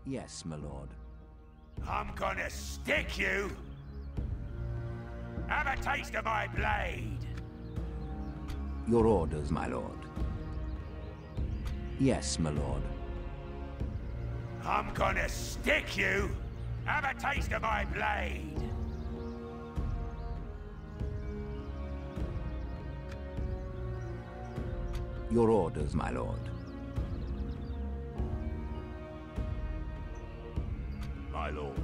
Yes, my lord. I'm gonna stick you! Have a taste of my blade! Your orders, my lord. Yes, my lord. I'm gonna stick you! Have a taste of my blade! Your orders, my lord. My lord.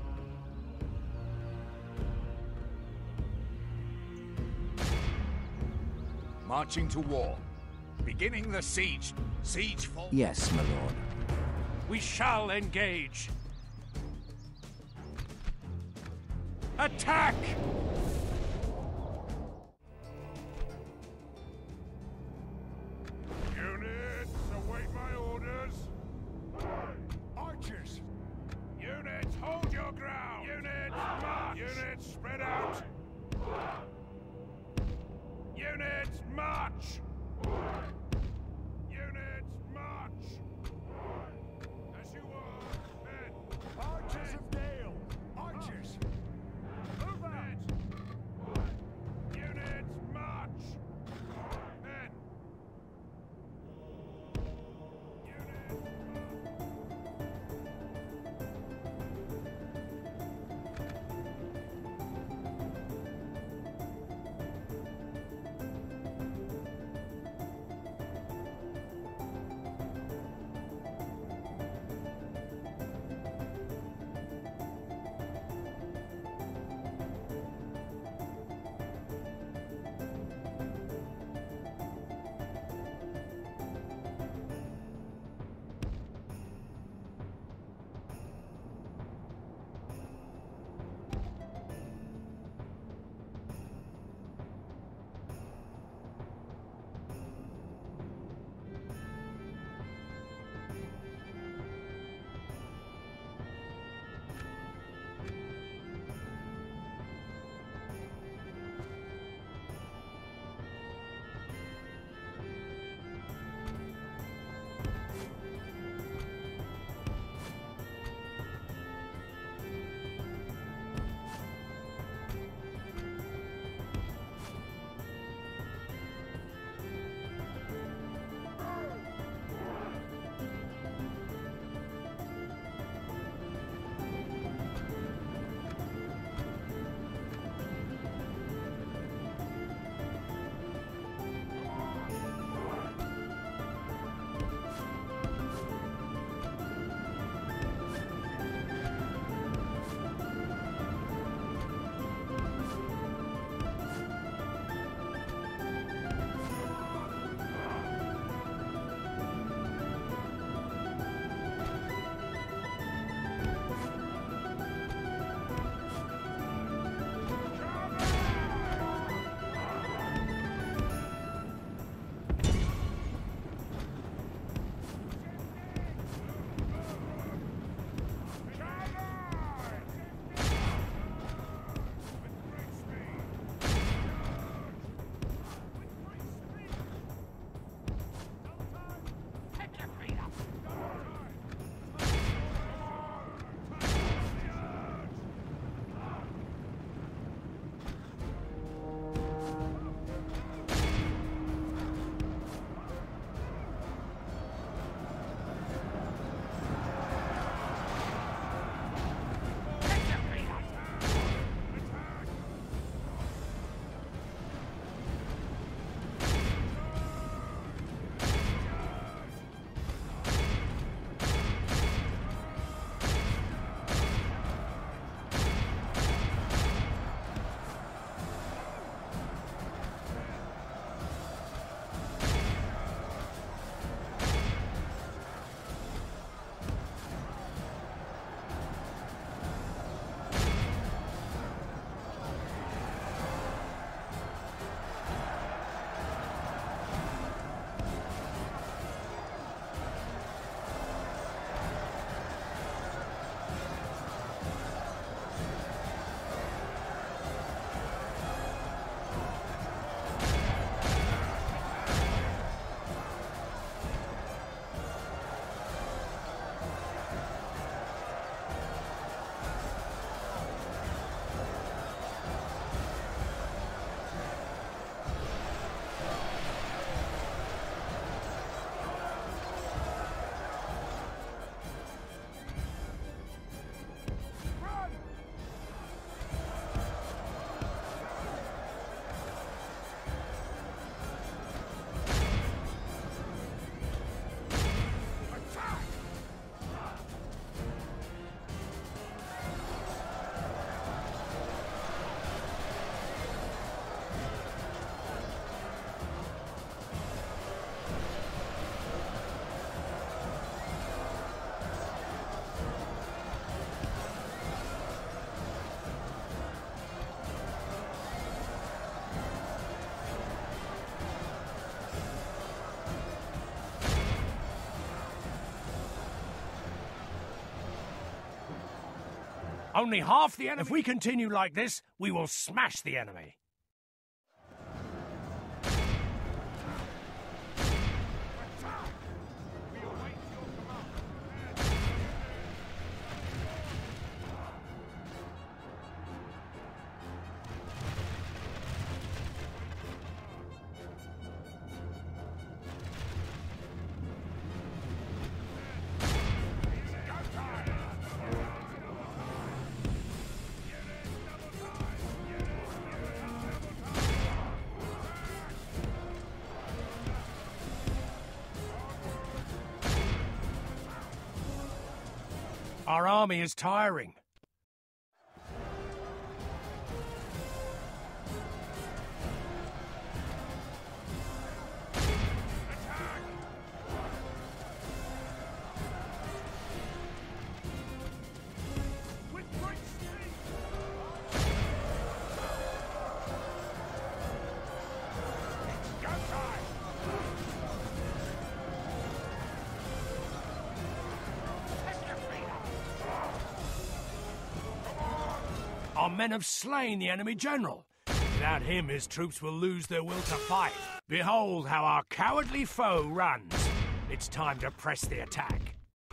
Marching to war. Beginning the siege. Siege for... Yes, my lord. We shall engage. Attack! Units, await my orders. Archers! Units, hold your ground! Units, march! Units, spread out! Units, march! Units, march! As you are, men! Archers of Dale! Archers! Move out! Units, march! Men! Only half the enemy. If we continue like this, we will smash the enemy. Our army is tiring. Our men have slain the enemy general. Without him, his troops will lose their will to fight. Behold how our cowardly foe runs. It's time to press the attack.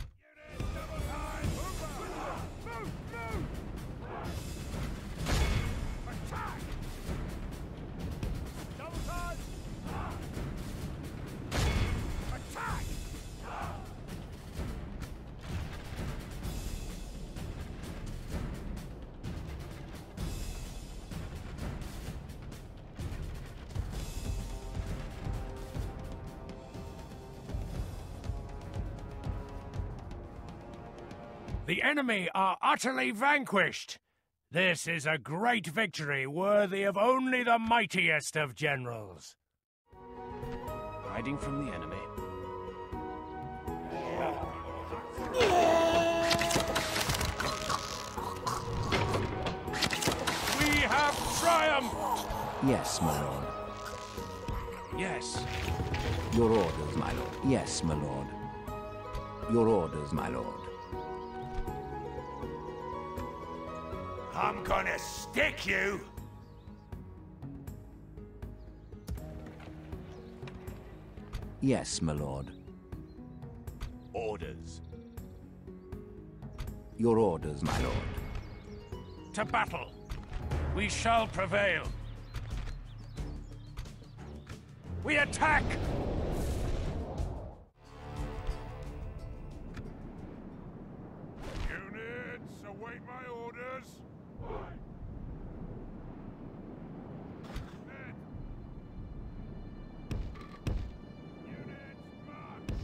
The enemy are utterly vanquished. This is a great victory worthy of only the mightiest of generals. Hiding from the enemy. We have triumphed! Yes, my lord. Yes. Your orders, my lord. Yes, my lord. Your orders, my lord. I'm gonna stick you! Yes, my lord. Orders. Your orders, my lord. To battle! We shall prevail! We attack! Units, await my orders. Men. Units, march!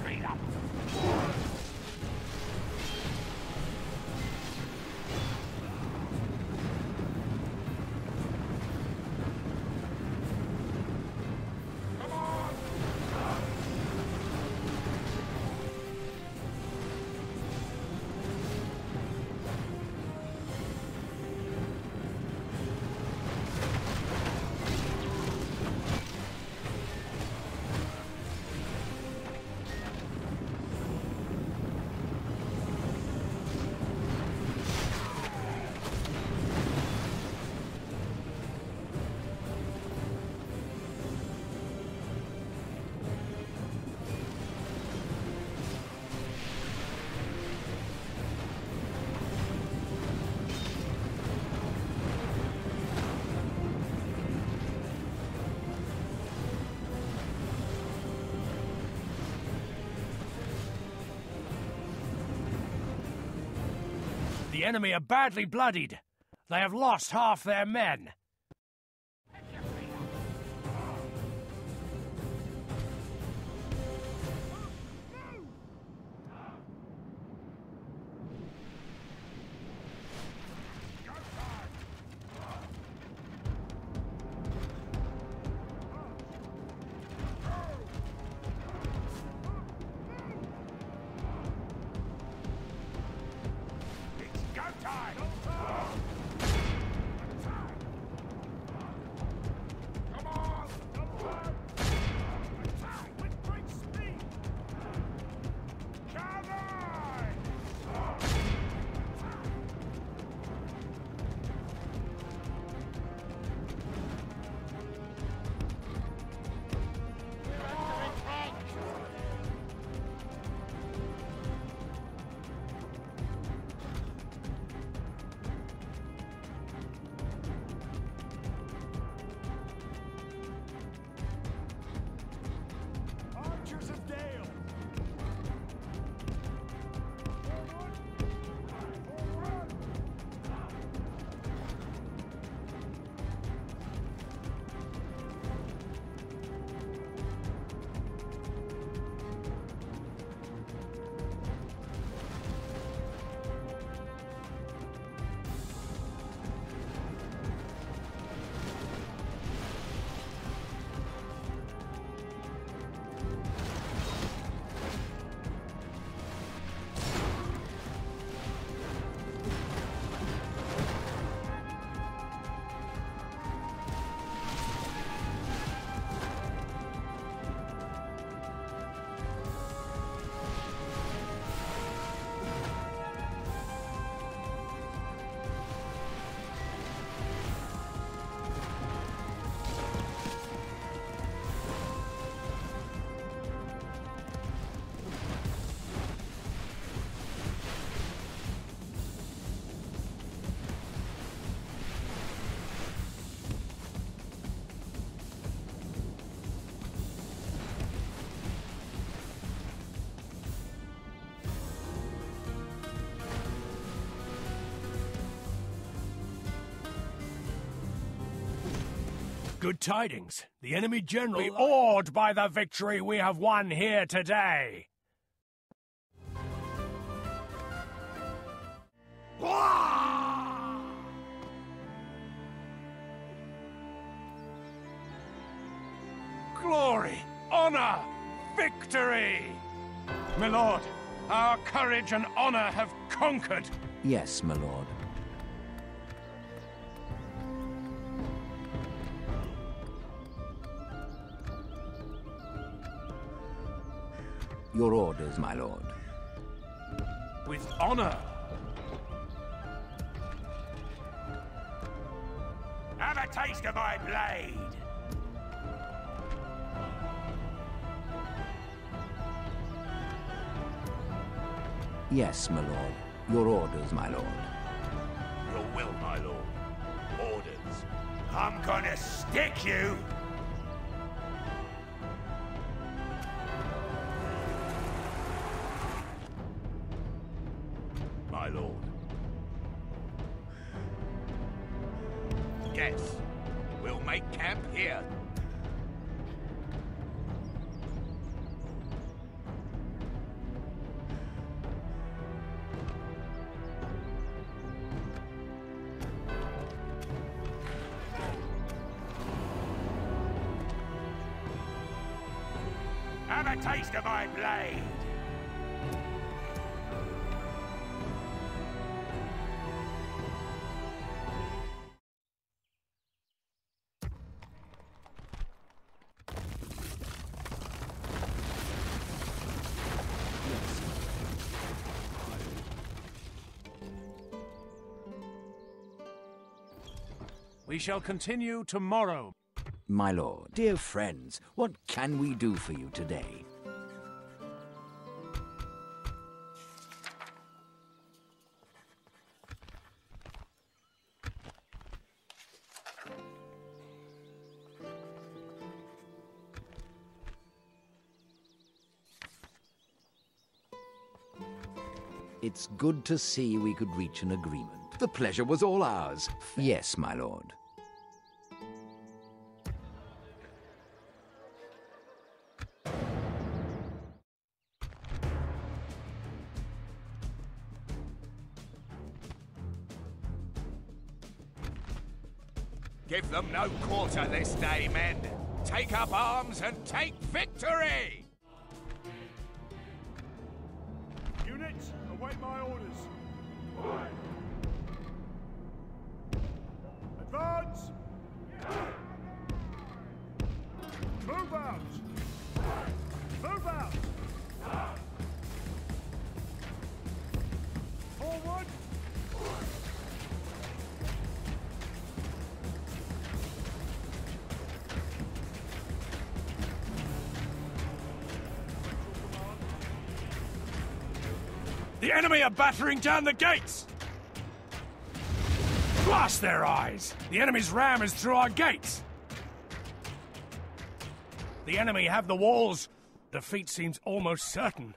Speed up! The enemy are badly bloodied. They have lost half their men. Good tidings. The enemy general will be awed by the victory we have won here today. Glory, honor, victory! My lord, our courage and honor have conquered. Yes, my lord. Your orders, my lord. With honor. Have a taste of my blade! Yes, my lord. Your orders, my lord. Your will, my lord. Orders. I'm gonna stick you! My lord. Yes. We'll make camp here. Have a taste of my blade! We shall continue tomorrow. My lord, dear friends, what can we do for you today? It's good to see we could reach an agreement. The pleasure was all ours. Yes, my lord. Give them no quarter this day, men. Take up arms and take victory! Units, await my orders. Advance! Move out! Move out! Forward! The enemy are battering down the gates! Blast their eyes! The enemy's ram is through our gates! The enemy have the walls. Defeat seems almost certain.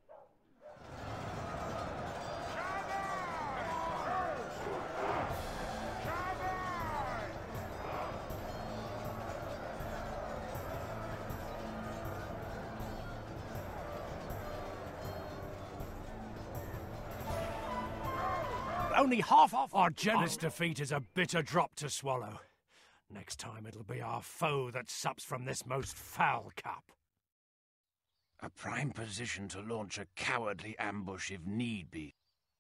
Only half of our generous defeat is a bitter drop to swallow. Next time it'll be our foe that sups from this most foul cup. A prime position to launch a cowardly ambush if need be.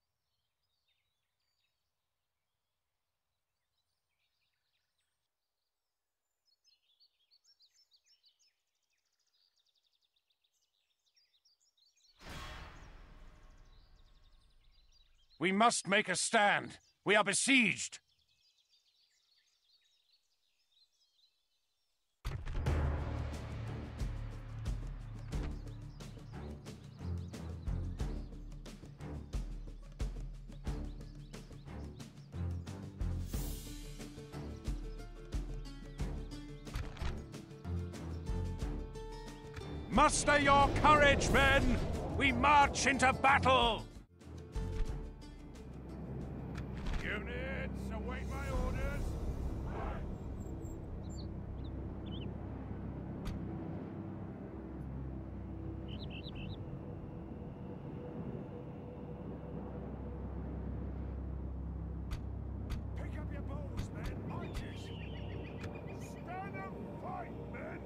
We must make a stand. We are besieged. Muster your courage, men! We march into battle! Units, await my orders. Pick up your bows, men. Archers. Stand and fight, men.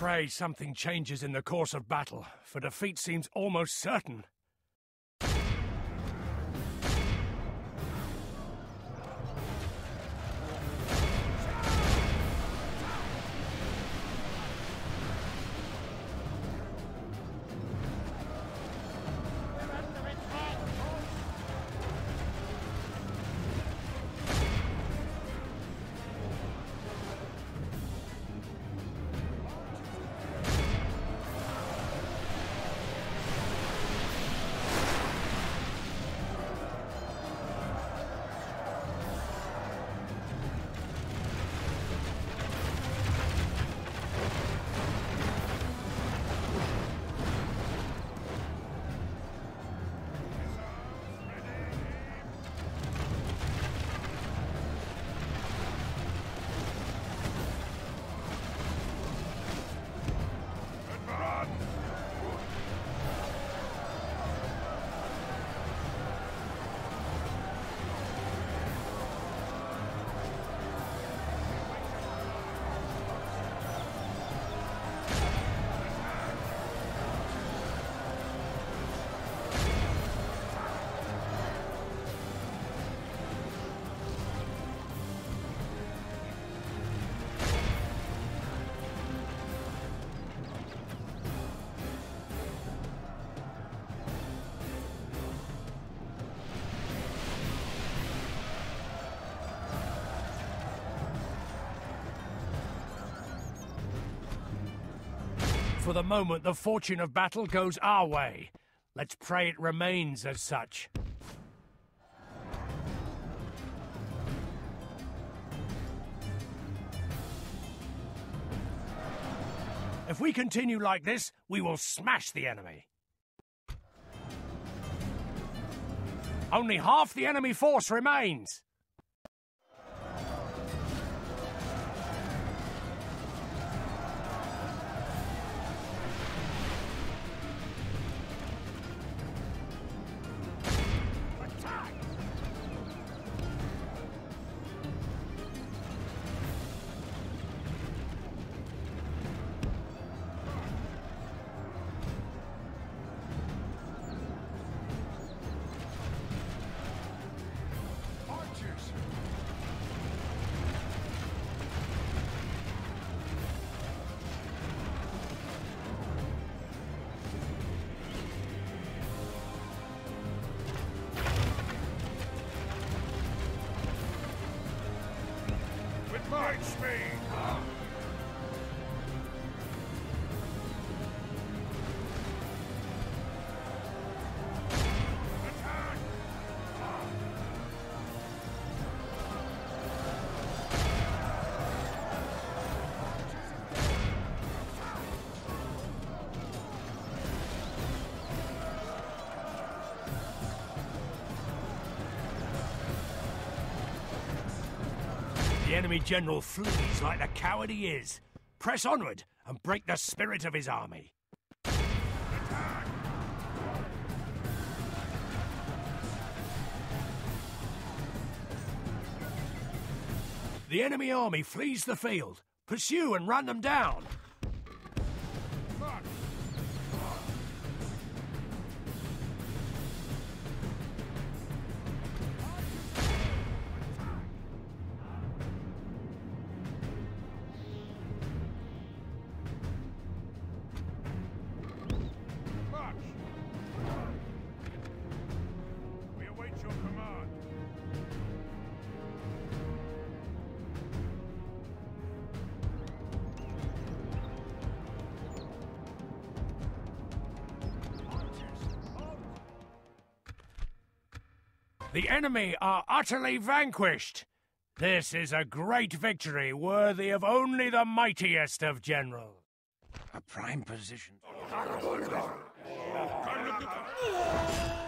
pray something changes in the course of battle, for defeat seems almost certain. For the moment, the fortune of battle goes our way. Let's pray it remains as such. If we continue like this, we will smash the enemy. Only half the enemy force remains. Light speed! Attack! The enemy general flees like the coward he is. Press onward and break the spirit of his army. The enemy army flees the field. Pursue and run them down. We await your command. The enemy are utterly vanquished. This is a great victory worthy of only the mightiest of generals. A prime position.